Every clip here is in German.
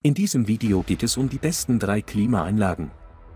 In diesem Video geht es um die besten 3 Klimaanlagen.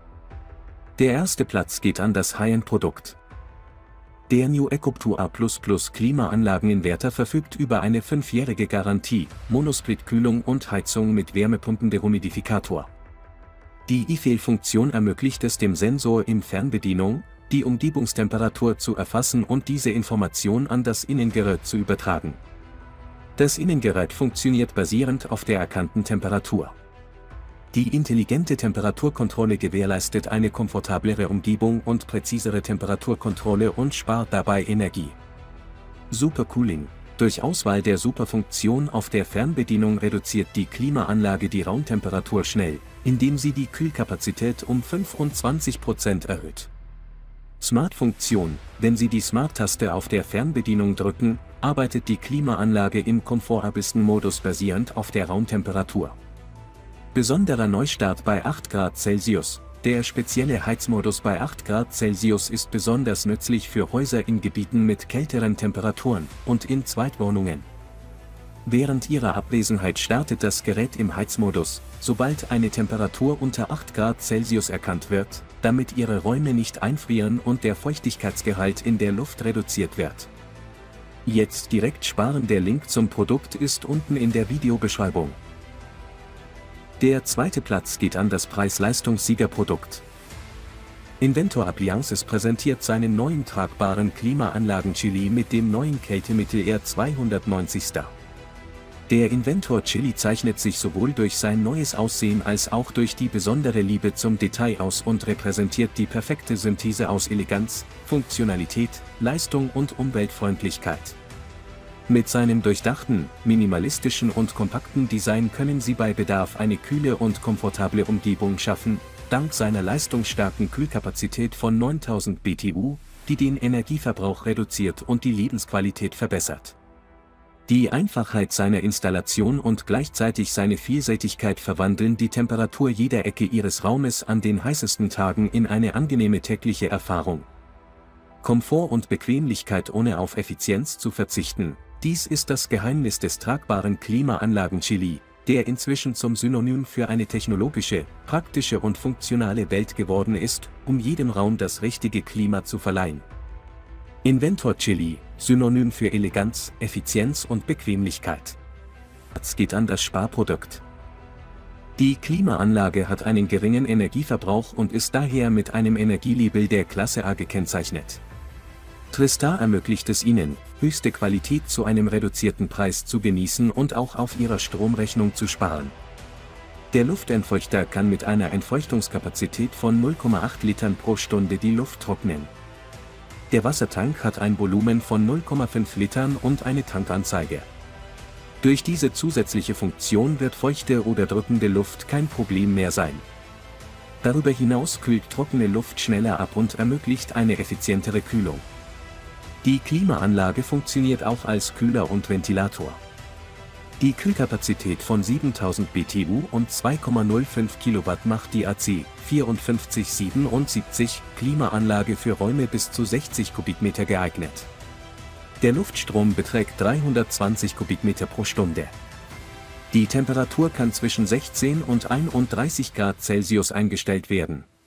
Der erste Platz geht an das High-End-Produkt. Der New EcoPro A++ Klimaanlageninverter verfügt über eine 5-jährige Garantie, Monosplit-Kühlung und Heizung mit Wärmepumpen-Dehumidifikator. Die IFEL-Funktion ermöglicht es dem Sensor in Fernbedienung, die Umgebungstemperatur zu erfassen und diese Information an das Innengerät zu übertragen. Das Innengerät funktioniert basierend auf der erkannten Temperatur. Die intelligente Temperaturkontrolle gewährleistet eine komfortablere Umgebung und präzisere Temperaturkontrolle und spart dabei Energie. Supercooling. Durch Auswahl der Superfunktion auf der Fernbedienung reduziert die Klimaanlage die Raumtemperatur schnell, indem sie die Kühlkapazität um 25% erhöht. Smart-Funktion. Wenn Sie die Smart-Taste auf der Fernbedienung drücken, arbeitet die Klimaanlage im komfortabelsten Modus basierend auf der Raumtemperatur. Besonderer Neustart bei 8 Grad Celsius. Der spezielle Heizmodus bei 8 Grad Celsius ist besonders nützlich für Häuser in Gebieten mit kälteren Temperaturen und in Zweitwohnungen. Während Ihrer Abwesenheit startet das Gerät im Heizmodus, sobald eine Temperatur unter 8 Grad Celsius erkannt wird, damit Ihre Räume nicht einfrieren und der Feuchtigkeitsgehalt in der Luft reduziert wird. Jetzt direkt sparen. Der Link zum Produkt ist unten in der Videobeschreibung. Der zweite Platz geht an das Preis-Leistungs-Siegerprodukt. Inventor Appliances präsentiert seinen neuen tragbaren Klimaanlagen-Chili mit dem neuen Kältemittel R290. Der Inventor Chili zeichnet sich sowohl durch sein neues Aussehen als auch durch die besondere Liebe zum Detail aus und repräsentiert die perfekte Synthese aus Eleganz, Funktionalität, Leistung und Umweltfreundlichkeit. Mit seinem durchdachten, minimalistischen und kompakten Design können Sie bei Bedarf eine kühle und komfortable Umgebung schaffen, dank seiner leistungsstarken Kühlkapazität von 9000 BTU, die den Energieverbrauch reduziert und die Lebensqualität verbessert. Die Einfachheit seiner Installation und gleichzeitig seine Vielseitigkeit verwandeln die Temperatur jeder Ecke Ihres Raumes an den heißesten Tagen in eine angenehme tägliche Erfahrung. Komfort und Bequemlichkeit ohne auf Effizienz zu verzichten, dies ist das Geheimnis des tragbaren Klimaanlagen-Chili, der inzwischen zum Synonym für eine technologische, praktische und funktionale Welt geworden ist, um jedem Raum das richtige Klima zu verleihen. Inventor Chili, Synonym für Eleganz, Effizienz und Bequemlichkeit. Es geht an das Sparprodukt. Die Klimaanlage hat einen geringen Energieverbrauch und ist daher mit einem Energielabel der Klasse A gekennzeichnet. Tristar ermöglicht es Ihnen, höchste Qualität zu einem reduzierten Preis zu genießen und auch auf Ihrer Stromrechnung zu sparen. Der Luftentfeuchter kann mit einer Entfeuchtungskapazität von 0,8 Litern pro Stunde die Luft trocknen. Der Wassertank hat ein Volumen von 0,5 Litern und eine Tankanzeige. Durch diese zusätzliche Funktion wird feuchte oder drückende Luft kein Problem mehr sein. Darüber hinaus kühlt trockene Luft schneller ab und ermöglicht eine effizientere Kühlung. Die Klimaanlage funktioniert auch als Kühler und Ventilator. Die Kühlkapazität von 7000 BTU und 2,05 Kilowatt macht die AC 5477 Klimaanlage für Räume bis zu 60 Kubikmeter geeignet. Der Luftstrom beträgt 320 Kubikmeter pro Stunde. Die Temperatur kann zwischen 16 und 31 Grad Celsius eingestellt werden.